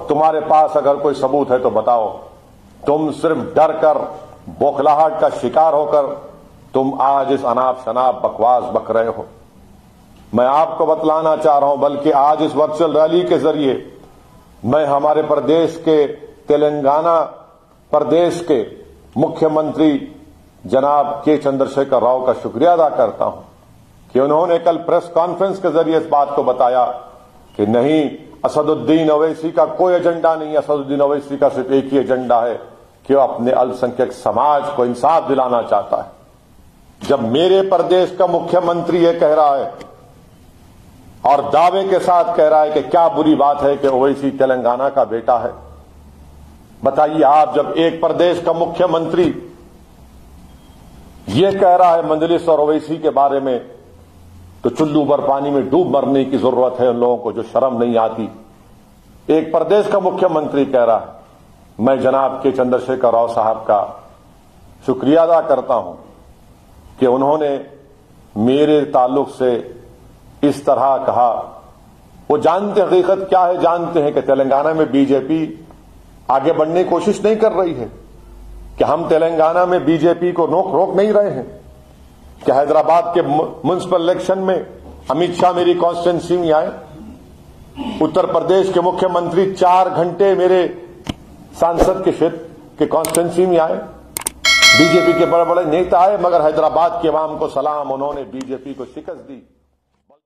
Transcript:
तुम्हारे पास अगर कोई सबूत है तो बताओ। तुम सिर्फ डर कर, बौखलाहट का शिकार होकर तुम आज इस अनाप शनाप बकवास बक रहे हो। मैं आपको बतलाना चाह रहा हूं, बल्कि आज इस वर्चुअल रैली के जरिए मैं हमारे प्रदेश के, तेलंगाना प्रदेश के मुख्यमंत्री जनाब के चंद्रशेखर राव का शुक्रिया अदा करता हूं कि उन्होंने कल प्रेस कॉन्फ्रेंस के जरिए इस बात को बताया कि नहीं, असदुद्दीन ओवैसी का कोई एजेंडा नहीं है। असदुद्दीन ओवैसी का सिर्फ एक ही एजेंडा है कि वो अपने अल्पसंख्यक समाज को इंसाफ दिलाना चाहता है। जब मेरे प्रदेश का मुख्यमंत्री ये कह रहा है और दावे के साथ कह रहा है कि क्या बुरी बात है कि ओवैसी तेलंगाना का बेटा है, बताइए आप, जब एक प्रदेश का मुख्यमंत्री ये कह रहा है मंजलिस और ओवैसी के बारे में, तो चुल्लू भर पानी में डूब मरने की जरूरत है उन लोगों को जो शर्म नहीं आती। एक प्रदेश का मुख्यमंत्री कह रहा है। मैं जनाब के चंद्रशेखर राव साहब का शुक्रिया अदा करता हूं कि उन्होंने मेरे ताल्लुक से इस तरह कहा। वो जानते हकीकत क्या है, जानते हैं कि तेलंगाना में बीजेपी आगे बढ़ने की कोशिश नहीं कर रही है, कि हम तेलंगाना में बीजेपी को रोक नहीं रहे हैं, कि हैदराबाद के म्युनिसिपल इलेक्शन में अमित शाह मेरी कॉन्स्टिट्यूंसी में आए, उत्तर प्रदेश के मुख्यमंत्री 4 घंटे मेरे सांसद के क्षेत्र के कॉन्स्टिट्यूंसी में आए, बीजेपी के बड़े बड़े नेता आए, मगर हैदराबाद के अवाम को सलाम, उन्होंने बीजेपी को शिकस्त दी।